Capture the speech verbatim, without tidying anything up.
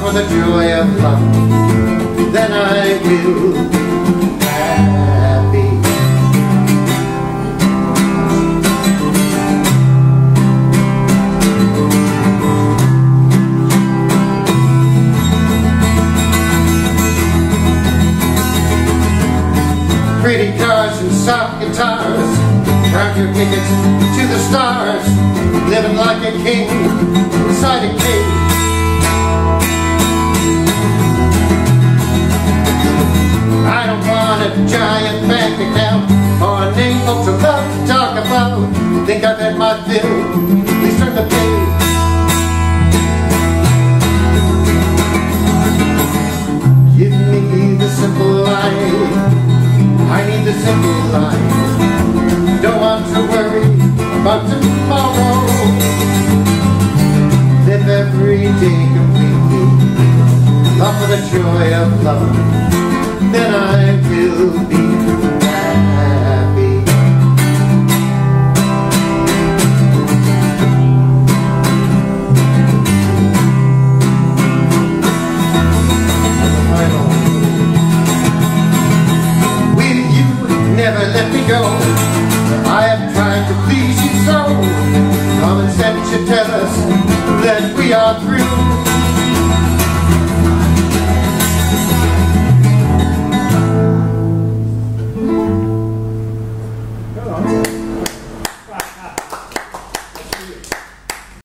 for the joy of love, then I will be happy. Pretty cars and soft guitars, round your tickets to the stars, living like a king inside a cage. I don't want a giant bank account or an name folks would love to talk about. Think I've had my fill, please turn the page. Give me the simple life, I need the simple life. Don't want to worry about tomorrow. Live every day completely, love for the joy of love, then I will be happy. With you, never let me go. I have tried to please you so. Common sense should tell us that we are through.